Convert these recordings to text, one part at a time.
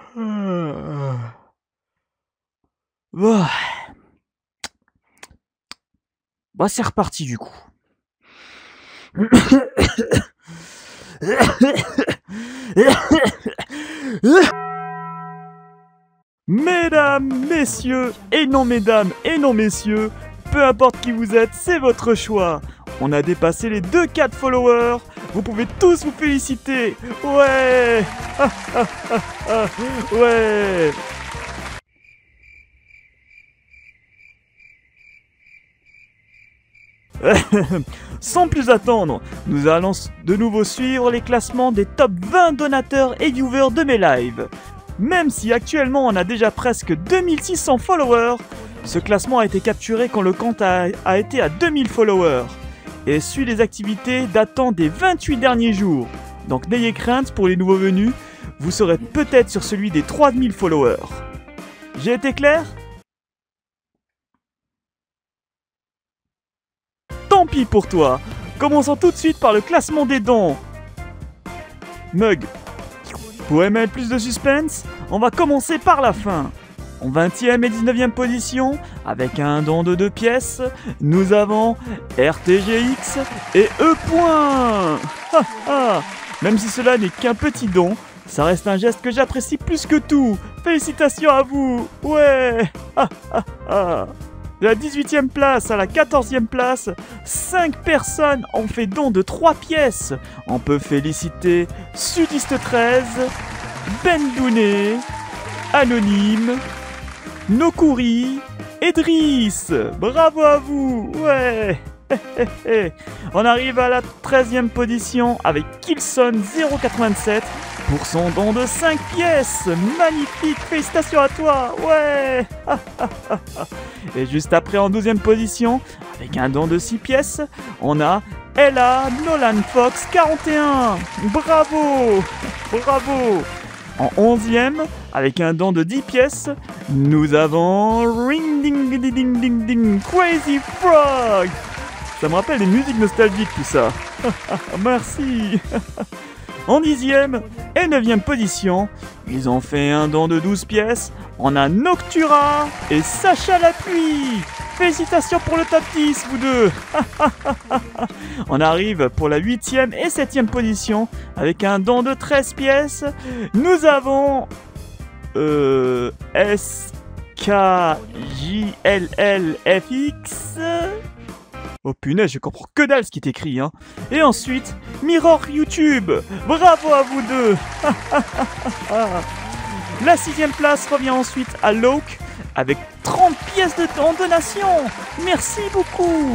Bah, c'est reparti du coup. Mesdames, messieurs, et non mesdames, et non messieurs, peu importe qui vous êtes, c'est votre choix. On a dépassé les 2K de followers. Vous pouvez tous vous féliciter. Ouais. Ouais. Sans plus attendre, nous allons de nouveau suivre les classements des top 20 donateurs et viewers de mes lives. Même si actuellement on a déjà presque 2600 followers, ce classement a été capturé quand le compte a été à 2000 followers et suit les activités datant des 28 derniers jours. Donc n'ayez crainte pour les nouveaux venus, vous serez peut-être sur celui des 3000 followers. J'ai été clair ? Tant pis pour toi. Commençons tout de suite par le classement des dons. Mug, pour mettre plus de suspense, on va commencer par la fin. En 20e et 19e position, avec un don de 2 pièces, nous avons RTGX et E. Même si cela n'est qu'un petit don, ça reste un geste que j'apprécie plus que tout. Félicitations à vous. Ouais. De la 18e place à la 14e place, 5 personnes ont fait don de 3 pièces. On peut féliciter Sudiste 13, Ben Douné, Anonyme, Nokuri, Edris. Bravo à vous, ouais. On arrive à la 13e position avec Kilson 087 pour son don de 5 pièces. Magnifique, félicitations à toi, ouais. Et juste après en 12e position, avec un don de 6 pièces, on a Ella Nolan Fox 41. Bravo, bravo. En 11e, avec un don de 10 pièces, nous avons Ring Ding Ding Ding Ding Ding Crazy Frog. Ça me rappelle des musiques nostalgiques tout ça. Merci. En 10e et 9e position, ils ont fait un don de 12 pièces. On a Noctura et Sacha Lapuis. Félicitations pour le top 10, vous deux. On arrive pour la 8e et 7e position avec un don de 13 pièces. Nous avons SKJLLFX. Oh punaise, je comprends que dalle ce qui est écrit, hein. Et ensuite, Mirror YouTube. Bravo à vous deux. La 6e place revient ensuite à Loke avec 30 pièces en donation. Merci beaucoup.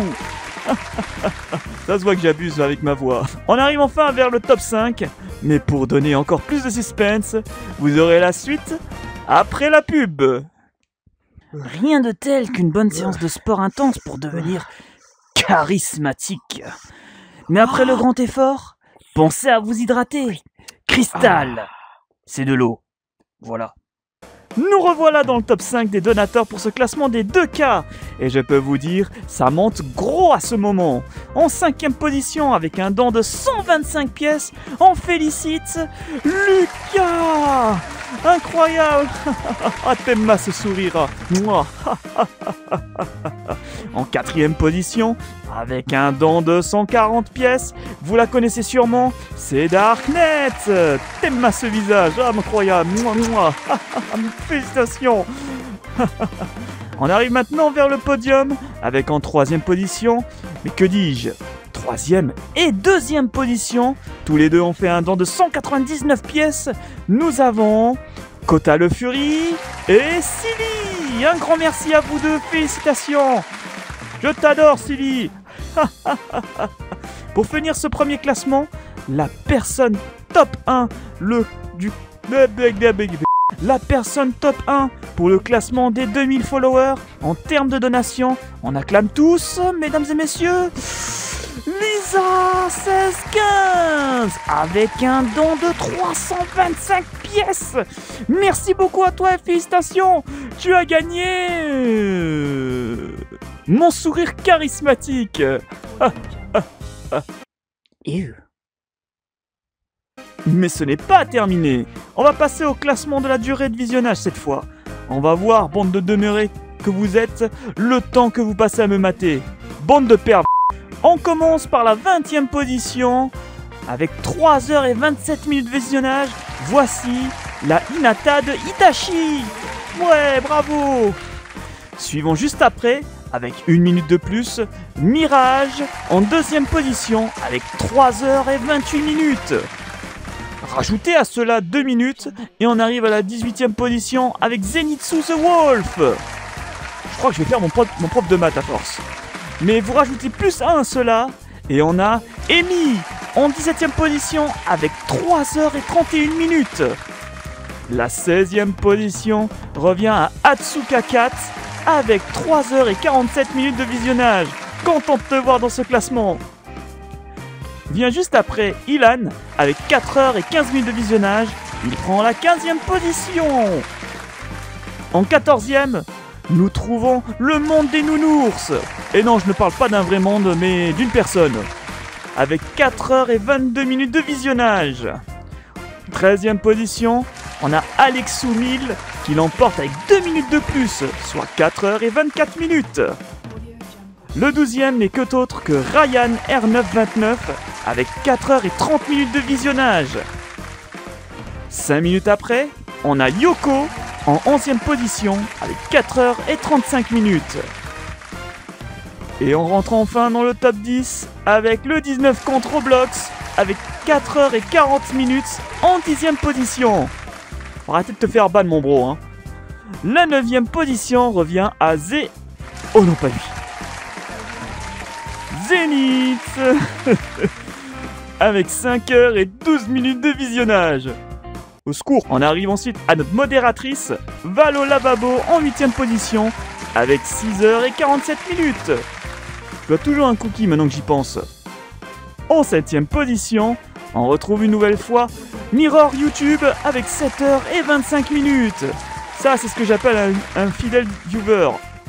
Ça se voit que j'abuse avec ma voix. On arrive enfin vers le top 5. Mais pour donner encore plus de suspense, vous aurez la suite après la pub. Rien de tel qu'une bonne séance de sport intense pour devenir charismatique. Mais après le grand effort, pensez à vous hydrater. Cristal, c'est de l'eau. Voilà. Nous revoilà dans le top 5 des donateurs pour ce classement des 2K. Et je peux vous dire, ça monte gros à ce moment. En 5e position, avec un don de 125 pièces, on félicite Lucas. Incroyable. Ah, Temma se sourira. En 4e position, avec un don de 140 pièces, vous la connaissez sûrement, c'est Darknet. Temma ce visage, ah, incroyable. Félicitations. On arrive maintenant vers le podium, avec en 3e position, mais que dis-je, 3e et 2e position, tous les deux ont fait un don de 199 pièces, nous avons Kota le Fury et Silly. Un grand merci à vous deux, félicitations. Je t'adore, Silly. Pour finir ce premier classement, la personne top 1, la personne top 1 pour le classement des 2000 followers en termes de donation, on acclame tous, mesdames et messieurs, Lisa 1615 avec un don de 325 pièces. Merci beaucoup à toi et félicitations. Tu as gagné mon sourire charismatique. Ew. Mais ce n'est pas terminé. On va passer au classement de la durée de visionnage cette fois. On va voir, bande de demeurés que vous êtes, le temps que vous passez à me mater. Bande de pervers. On commence par la 20e position. Avec 3h27 minutes de visionnage, voici la Hinata de Itachi. Ouais, bravo. Suivons juste après, avec 1 minute de plus, Mirage en 2e position avec 3h28 minutes. Rajoutez à cela 2 minutes et on arrive à la 18e position avec Zenitsu the Wolf. Je crois que je vais faire mon prof de maths à force. Mais vous rajoutez plus 1 à cela et on a Emi en 17e position avec 3h31 minutes. La 16e position revient à Atsuka 4 avec 3h47 minutes de visionnage. Content de te voir dans ce classement. Vient juste après Ilan avec 4h15 minutes de visionnage. Il prend la 15e position. En 14e, nous trouvons le monde des nounours. Et non, je ne parle pas d'un vrai monde, mais d'une personne. Avec 4h22 minutes de visionnage. 13e position, on a Alexou 1000 qui l'emporte avec 2 minutes de plus, soit 4h24 minutes. Le 12e n'est que autre que Ryan R929 avec 4h30 minutes de visionnage. 5 minutes après, on a Yoko en 11e position avec 4h35 minutes. Et on rentre enfin dans le top 10 avec le 19 contre Roblox avec 4h40 minutes en 10e position. Arrêtez de te faire ban mon bro hein. La 9e position revient à Zé... Oh non pas lui. Zenith avec 5h12 minutes de visionnage. Au secours, on arrive ensuite à notre modératrice Valo Lavabo en 8e position avec 6h47 minutes. Je dois toujours un cookie maintenant que j'y pense. En 7e position, on retrouve une nouvelle fois Mirror YouTube avec 7h25 minutes. Ça, c'est ce que j'appelle un fidèle viewer.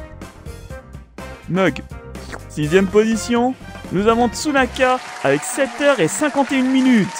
Mug. 6e position, nous avons Tsunaka avec 7h51 minutes.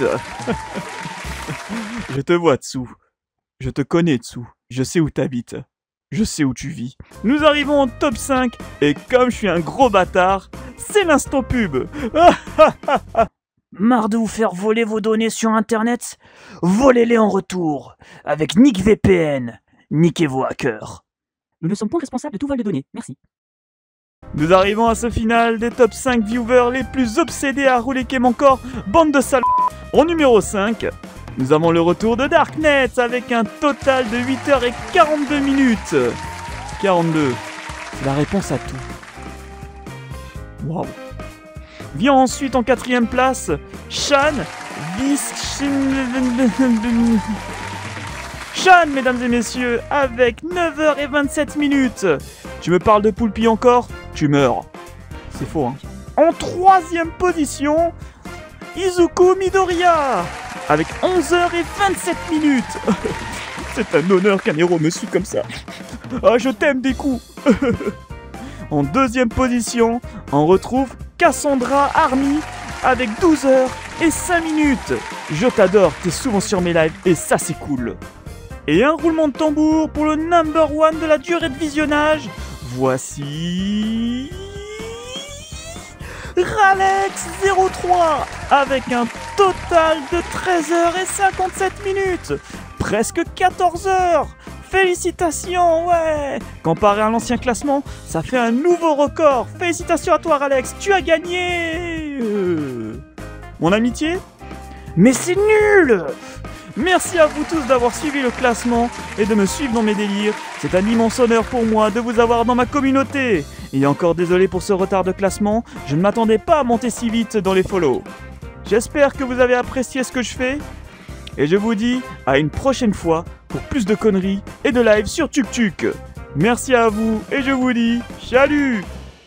Je te vois, Tsu. Je te connais, Tsu. Je sais où t'habites. Je sais où tu vis. Nous arrivons en top 5 et comme je suis un gros bâtard, c'est l'instant pub. Marre de vous faire voler vos données sur internet? Volez-les en retour avec NickVPN. Niquez vos hackers. Nous ne sommes point responsables de tout vol de données, merci. Nous arrivons à ce final des top 5 viewers les plus obsédés à rouler Game encore, bande de salauds. En numéro 5, nous avons le retour de Darknet avec un total de 8h42 minutes. 42, c'est la réponse à tout. Waouh. Vient ensuite en 4e place, Shan, Shan, mesdames et messieurs, avec 9h27 minutes. Tu me parles de Poulpi encore? Tu meurs. C'est faux, hein. En 3e position, Izuku Midoriya, avec 11h27 minutes. C'est un honneur qu'un héros me suive comme ça. Ah, je t'aime des coups. En 2e position, on retrouve Cassandra Army avec 12h05 minutes. Je t'adore, t'es souvent sur mes lives et ça c'est cool. Et un roulement de tambour pour le number 1 de la durée de visionnage. Voici... Ralex03 avec un total de 13h57 minutes. Presque 14h. Félicitations, ouais. Comparé à l'ancien classement, ça fait un nouveau record. Félicitations à toi, Alex, tu as gagné. Mon amitié? Mais c'est nul. Merci à vous tous d'avoir suivi le classement et de me suivre dans mes délires. C'est un immense honneur pour moi de vous avoir dans ma communauté. Et encore désolé pour ce retard de classement, je ne m'attendais pas à monter si vite dans les follow. J'espère que vous avez apprécié ce que je fais. Et je vous dis à une prochaine fois pour plus de conneries et de live sur TukTuk. Merci à vous et je vous dis salut.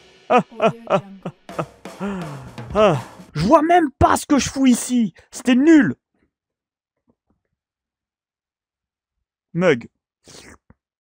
Je vois même pas ce que je fous ici. C'était nul. Mug.